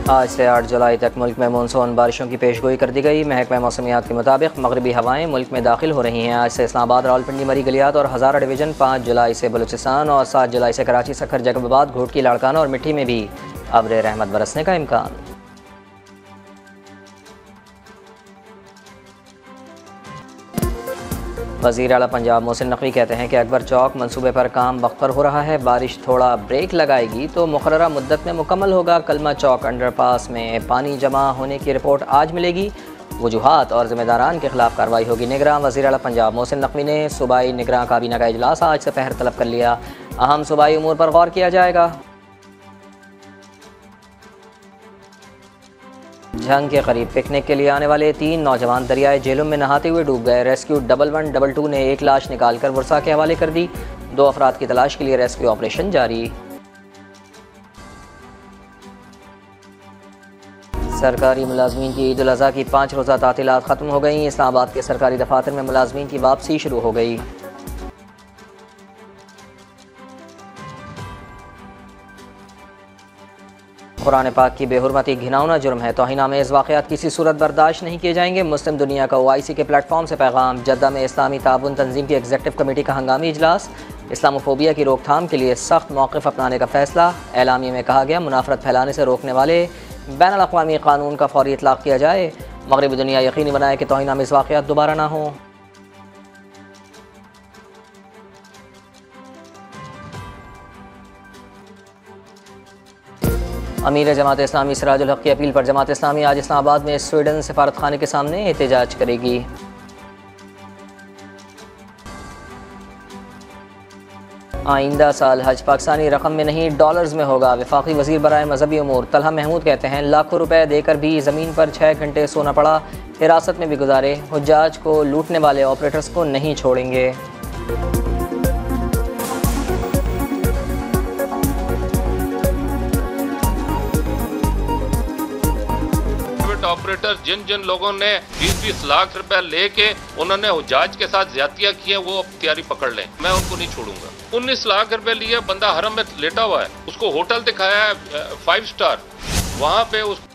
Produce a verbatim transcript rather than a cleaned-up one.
आज से आठ जुलाई तक मुल्क में मानसून बारिशों की पेशगोई कर दी गई। महकमा मौसमियात के मुताबिक मगरबी हवाएं मुल्क में दाखिल हो रही हैं। आज से इस्लामाबाद, रावलपिंडी, मरी, गलियात और हज़ारा डिवीज़न, पाँच जुलाई से बलूचिस्तान और सात जुलाई से कराची, सखर, जैकबाबाद, घोटकी, लाड़काना और मिट्टी में भी अब्र रहमत बरसने का इम्कान। वज़ीर आला पंजाब मोहसिन नकवी कहते हैं कि अकबर चौक मनसूबे पर काम वक्त पर हो रहा है। बारिश थोड़ा ब्रेक लगाएगी तो मुकर्ररा मुद्दत में मुकम्मल होगा। कलमा चौक अंडरपास में पानी जमा होने की रिपोर्ट आज मिलेगी। वजूहात और ज़िम्मेदारान के खिलाफ कार्रवाई होगी। निगरान वज़ीर आला पंजाब मोहसिन नकवी ने सूबाई निगरान काबीना का इजलास आज से पहर तलब कर लिया। अहम सूबाई उमूर पर गौर किया जाएगा। झंग के करीब पिकनिक के लिए आने वाले तीन नौजवान दरियाए झेलम में नहाते हुए डूब गए। Rescue double one double two ने एक लाश निकालकर वर्षा के हवाले कर दी। दो अफराद की तलाश के लिए रेस्क्यू ऑपरेशन जारी। सरकारी मुलाजमीन की ईद उल अज़हा की पाँच रोज़ा तातीलात ख़त्म हो गई। इस्लामाबाद के सरकारी दफातर में मुलाजमीन की वापसी शुरू हो गई। कुरान पाक की बेहुरमती घिनौना जुर्म है। तौहीन-आमेज़ वाक़यात किसी सूरत बर्दाश्त नहीं किए जाएंगे। मुस्लिम दुनिया का ओ आई सी के प्लेटफॉर्म से पैगाम। जद्दा में इस्लामी ताबुन तंजीम की एग्जीक्यूटिव कमेटी का हंगामी इजलास। इस्लामोफोबिया की रोकथाम के लिए सख्त मौक़िफ़ अपनाने का फैसला। एलामिया में कहा गया मुनाफरत फैलाने से रोकने वाले बैनुल अक़वामी कानून का फौरी इतलाक़ किया जाए। मग़रिबी दुनिया यकीनी बनाए कि तौहीन-आमेज़ वाक़यात दोबारा ना हों। अमीर जमात इस्लामी सिराजुल हक़ की अपील पर जमात इस्लामी आज इस्लामाबाद में स्वीडन सफारत खाने के सामने एहतजाज करेगी। आइंदा साल हज पाकिस्तानी रकम में नहीं डॉलर्स में होगा। वफाकी वज़ीर बराए मजहबी उमूर तलहा महमूद कहते हैं लाखों रुपए देकर भी ज़मीन पर छः घंटे सोना पड़ा, हिरासत में भी गुजारे। हुज्जाज को लूटने वाले ऑपरेटर्स को नहीं छोड़ेंगे। ऑपरेटर जिन जिन लोगों ने बीस बीस लाख रुपए लेके उन्होंने हुज्जाज के साथ ज्यादतियां की हैं, वो अब तैयारी पकड़ लें, मैं उनको नहीं छोड़ूंगा। उन्नीस लाख रुपए लिए बंदा हरम में लेटा हुआ है, उसको होटल दिखाया है फाइव स्टार, वहां पे उस